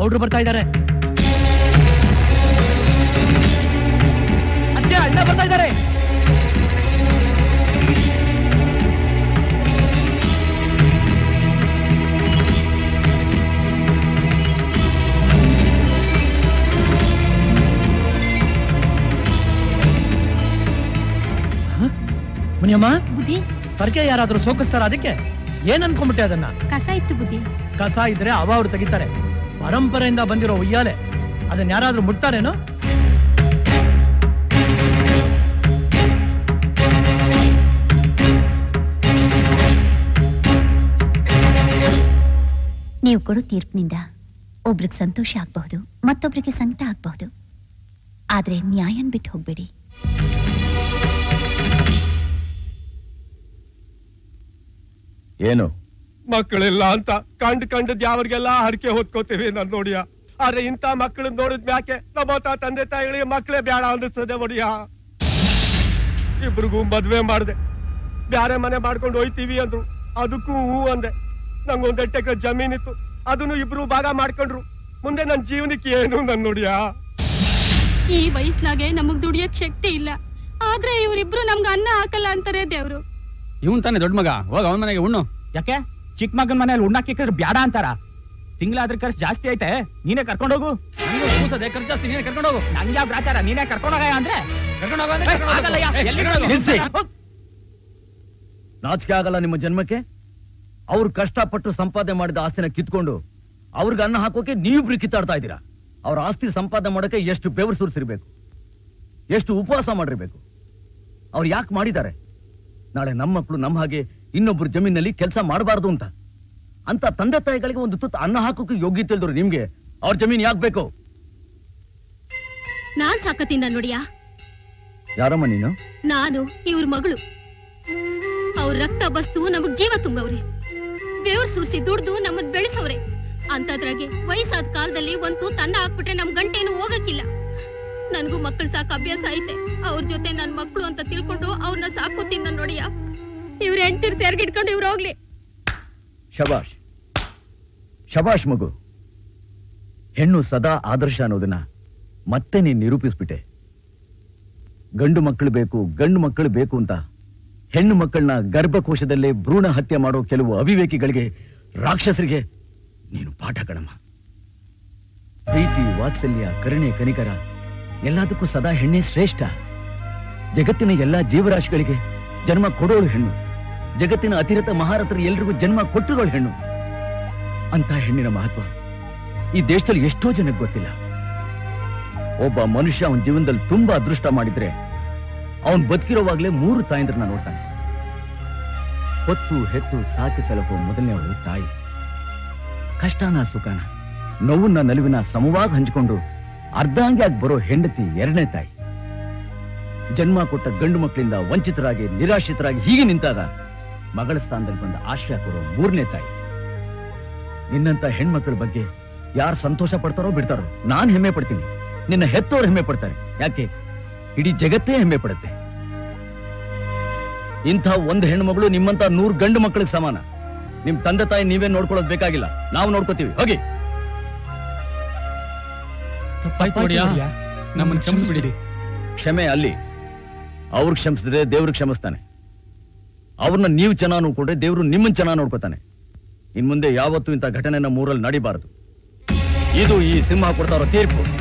ಗೌಡ್ರು ಬರ್ತಾ ಇದ್ದಾರೆ. ಅತ್ತೆ, ಅಣ್ಣ ಬರ್ತಾ ಇದ್ದಾರೆ. ಮುನಿಯಮ್ಮ, ಬುದ್ಧಿ ಪರಕೆ ಯಾರಾದ್ರೂ ಸೋಕಿಸ್ತಾರ? ಅದಕ್ಕೆ ಏನ್ ಅನ್ಕೊಂಡ್ಬಿಟ್ಟೆ? ಅದನ್ನ ಕಸ ಇತ್ತು ಬುದ್ಧಿ. ಕಸ ಇದ್ರೆ ಅವ್ರು ತೆಗಿತಾರೆ. ಪರಂಪರೆಯಿಂದ ಬಂದಿರೋ ಉಯ್ಯಾಲೆ, ಅದನ್ನ ಯಾರಾದ್ರೂ ಮುಟ್ತಾರೇನೋ? ನೀವು ಕೊಡೋ ತೀರ್ಪಿನಿಂದ ಒಬ್ರಿಗೆ ಸಂತೋಷ ಆಗ್ಬಹುದು, ಮತ್ತೊಬ್ರಿಗೆ ಸಂಕಟ ಆಗ್ಬಹುದು. ಆದ್ರೆ ನ್ಯಾಯನ್ ಬಿಟ್ಟು ಹೋಗ್ಬೇಡಿ. ಏನು ಮಕ್ಕಳಿಲ್ಲ ಅಂತ ಕಂಡದ್ ಯಾವ್ರಿಗೆಲ್ಲ ಹರಕೆ ಹೊತ್ಕೋತೀವಿ ನನ್ ನೋಡಿಯ. ಆದ್ರೆ ಇಂಥ ಮಕ್ಕಳನ್ನ ನೋಡಿದ್ ಮ್ಯಾಕೆ ನಮ್ಮ ತಂದೆ ತಾಯಿಗಳಿಗೆ ಮಕ್ಕಳೇ ಬ್ಯಾಡ ಅಂದಿಸ್ತದೆ ಒಡಿಯ. ಇಬ್ರಿಗೂ ಮದ್ವೆ ಮಾಡ್ದೆ, ಬ್ಯಾರೆ ಮನೆ ಮಾಡ್ಕೊಂಡು ಹೋಯ್ತೀವಿ ಅಂದ್ರು. ಅದಕ್ಕೂ ಹೂ ಅಂದೆ. ನಂಗೊಂದ್ 8 ಎಕರೆ ಜಮೀನಿತ್ತು, ಅದನ್ನು ಇಬ್ರು ಭಾಗ ಮಾಡ್ಕೊಂಡ್ರು. ಮುಂದೆ ನನ್ ಜೀವನಕ್ಕೆ ಏನು ನನ್ ನೋಡಿಯ. ಈ ವಯಸ್ಸಿನಾಗೆ ನಮಗ್ ದುಡಿಯಕ್ ಶಕ್ತಿ ಇಲ್ಲ, ಆದ್ರೆ ಇವ್ರಿಬ್ರು ನಮ್ಗ ಅನ್ನ ಹಾಕಲ್ಲ ಅಂತಾರೆ ದೇವ್ರು. ಇವನ್ ತಾನೆ ದೊಡ್ಡ ಮಗ, ಹೋಗ ಅವನ ಮನೆಗೆ ಉಣ್ಣು. ಯಾಕೆ ಚಿಕ್ಕ ಮಗನ ಮನೇಲಿ ಉಣ್ಣಾಕಿದ್ರೆ ಬ್ಯಾಡ ಅಂತಾರ? ತಿಂಗಳಾದ್ರ ಖರ್ಚು ಜಾಸ್ತಿ ಐತೆ, ನೀನೇ ಕರ್ಕೊಂಡೋಗು. ಖರ್ಚು ಜಾಸ್ತಿ, ನೀನೇ ಕರ್ಕೊಂಡೋಗು. ನಂಗೆ ಯಾವ ಗ್ರಾಚಾರ, ನೀನೇ ಕರ್ಕೊಂಡೋಗ ಅಂದ್ರೆ ನಾಚಿಕೆ ಆಗಲ್ಲ ನಿಮ್ಮ ಜನ್ಮಕ್ಕೆ? ಅವ್ರು ಕಷ್ಟಪಟ್ಟು ಸಂಪಾದನೆ ಮಾಡಿದ ಆಸ್ತಿನ ಕಿತ್ಕೊಂಡು ಅವ್ರಿಗೆ ಅನ್ನ ಹಾಕೋಕೆ ನೀವಿಬ್ರು ಕಿತ್ತಾಡ್ತಾ ಇದ್ದೀರಾ. ಅವ್ರ ಆಸ್ತಿ ಸಂಪಾದನೆ ಮಾಡೋಕೆ ಎಷ್ಟು ಬೆವರು ಸುರಿಸಿರ್ಬೇಕು, ಎಷ್ಟು ಉಪವಾಸ ಮಾಡಿರ್ಬೇಕು. ಅವ್ರು ಯಾಕೆ ಮಾಡಿದ್ದಾರೆ? ನಾಳೆ ನಮ್ಮ ಮಕ್ಕಳು ನಮ್ಮ ಹಾಗೆ ಇನ್ನೊಬ್ರು ಜಮೀನಲ್ಲಿ ಕೆಲಸ ಮಾಡಬಾರ್ದು ಅಂತ ತಂದೆ ತಾಯಿಗಳಿಗೆ ಒಂದು ತುತ್ತು ಅನ್ನ ಹಾಕೋಕೆ ಯೋಗ್ಯತೆ ಇಲ್ದ್ರು ನಿಮ್ಗೆ ಅವ್ರ ಜಮೀನ್ ಯಾಕೆ ಬೇಕು? ನಾನ್ ಸಾಕತ್ತಿಂದ ನೋಡಿಯಾ. ಯಾರಮ್ಮ ನೀನು? ನಾನು ಇವ್ರ ಮಗಳು. ಅವ್ರ ರಕ್ತ ಬಸ್ತು ನಮಗ್ ಜೀವ ತುಂಬವ್ರೆ, ಬೇವ್ರ ಸುರ್ಸಿ ದುಡ್ದು ನಮ್ಮನ್ ಬೆಳೆಸವ್ರೆ. ಅಂತದ್ರಾಗೆ ವಯಸ್ಸಾದ ಕಾಲದಲ್ಲಿ ಒಂದು ತನ್ನ ಹಾಕ್ಬಿಟ್ರೆ ನಮ್ ಗಂಟೇನು ಹೋಗಕ್ಕಿಲ್ಲ. ನನ್ಗೂ ಮಕ್ಕಳು ಸಾಕು ಅಭ್ಯಾಸ ಐತೆ. ಅವ್ರ ಜೊತೆ ನನ್ ಮಕ್ಕಳು ಅಂತ ತಿಳ್ಕೊಂಡು ಅವ್ರನ್ನ ಸಾಕೋತೀನಿ ನನ್ ನೋಡಿಯ. ಇವ್ರ ಹೆಂಡ್ತಿರ್ ಸೇರ್ಗಿಡ್ಕೊಂಡು ಇವ್ರು ಹೋಗ್ಲಿ. ಶಬಾಷ್ ಶಬಾಷ್ ಮಗು. ಹೆಣ್ಣು ಸದಾ ಆದರ್ಶ ಅನ್ನೋದನ್ನ ಮತ್ತೆ ನೀನ್ ನಿರೂಪಿಸ್ಬಿಟ್ಟೆ. ಗಂಡು ಮಕ್ಕಳು ಬೇಕು, ಗಂಡು ಮಕ್ಕಳು ಬೇಕು ಅಂತ ಹೆಣ್ಣು ಮಕ್ಕಳನ್ನ ಗರ್ಭಕೋಶದಲ್ಲೇ ಭ್ರೂಣ ಹತ್ಯೆ ಮಾಡೋ ಕೆಲವು ಅವಿವೇಕಿಗಳಿಗೆ, ರಾಕ್ಷಸರಿಗೆ ನೀನು ಪಾಠ ಕಣಮ್ಮ. ಪ್ರೀತಿ, ವಾತ್ಸಲ್ಯ, ಕರುಣೆ, ಕನಿಕರ ಎಲ್ಲದಕ್ಕೂ ಸದಾ ಹೆಣ್ಣೆ ಶ್ರೇಷ್ಠ. ಜಗತ್ತಿನ ಎಲ್ಲಾ ಜೀವರಾಶಿಗಳಿಗೆ ಜನ್ಮ ಕೊಡೋಳು ಹೆಣ್ಣು. ಜಗತ್ತಿನ ಅತಿರಥ ಮಹಾರಥರು ಎಲ್ರಿಗೂ ಜನ್ಮ ಕೊಟ್ಟಿರೋಳು ಹೆಣ್ಣು. ಅಂತ ಹೆಣ್ಣಿನ ಮಹತ್ವ ಈ ದೇಶದಲ್ಲಿ ಎಷ್ಟೋ ಜನಕ್ಕೆ ಗೊತ್ತಿಲ್ಲ. ಒಬ್ಬ ಮನುಷ್ಯ ಅವನ ಜೀವನದಲ್ಲಿ ತುಂಬಾ ಅದೃಷ್ಟ ಮಾಡಿದ್ರೆ ಅವನ್ ಬದುಕಿರೋವಾಗ್ಲೇ 3 ತಾಯಂದ್ರನ್ನ ನೋಡ್ತಾನೆ. ಹೊತ್ತು ಹೆತ್ತು ಸಾಕಿ ಸಲಹೋ ಮೊದಲನೇವಳು ತಾಯಿ. ಕಷ್ಟನ ಸುಖನ, ನೋವನ್ನ ನಲಿವಿನ ಸಮವಾಗಿ ಹಂಚಿಕೊಂಡು ಅರ್ಧಾಂಗಿಯಾಗಿ ಬರೋ ಹೆಂಡತಿ 2ನೇ ತಾಯಿ. ಜನ್ಮ ಕೊಟ್ಟ ಗಂಡು ಮಕ್ಕಳಿಂದ ವಂಚಿತರಾಗಿ ನಿರಾಶ್ರಿತರಾಗಿ ಹೀಗೆ ನಿಂತಾಗ ಮಗಳ ಸ್ಥಾನದಲ್ಲಿ ಬಂದ ಆಶ್ರಯ ಕೊಡೋ 3ನೇ ತಾಯಿ. ನಿನ್ನಂತ ಹೆಣ್ಮಕ್ಳ ಬಗ್ಗೆ ಯಾರು ಸಂತೋಷ ಪಡ್ತಾರೋ ಬಿಡ್ತಾರೋ, ನಾನ್ ಹೆಮ್ಮೆ ಪಡ್ತೀನಿ. ನಿನ್ನ ಹೆತ್ತೋರು ಹೆಮ್ಮೆ ಪಡ್ತಾರೆ. ಯಾಕೆ? ಇಡೀ ಜಗತ್ತೇ ಹೆಮ್ಮೆ ಪಡುತ್ತೆ. ಇಂಥ ಒಂದು ಹೆಣ್ಣು ಮಗಳು ನಿಮ್ಮಂತ 100 ಗಂಡು ಮಕ್ಕಳಿಗೆ ಸಮಾನ. ನಿಮ್ ತಂದೆ ತಾಯಿ ನೀವೇ ನೋಡ್ಕೊಳ್ಳೋದು ಬೇಕಾಗಿಲ್ಲ, ನಾವು ನೋಡ್ಕೋತೀವಿ. ಹೋಗಿ. ನಮ್ಮನ್ನು ಕ್ಷಮಿಸ್ಬಿಡಿ. ಕ್ಷಮೆ ಅಲ್ಲಿ. ಅವ್ರಿಗೆ ಕ್ಷಮಿಸಿದ್ರೆ ದೇವ್ರಿಗೆ ಕ್ಷಮಿಸ್ತಾನೆ. ಅವ್ರನ್ನ ನೀವು ಚೆನ್ನಾಗಿ ನೋಡ್ಕೊಂಡ್ರೆ ದೇವ್ರು ನಿಮ್ಮನ್ನ ಚೆನ್ನಾಗಿ ನೋಡ್ಕೋತಾನೆ. ಇನ್ ಮುಂದೆ ಯಾವತ್ತೂ ಇಂಥ ಘಟನೆನ ಮೂರಲ್ಲಿ ನಡಿಬಾರದು. ಇದು ಈ ಸಿಂಹ ಕೊಡ್ತಾರೋ ತೀರ್ಪು.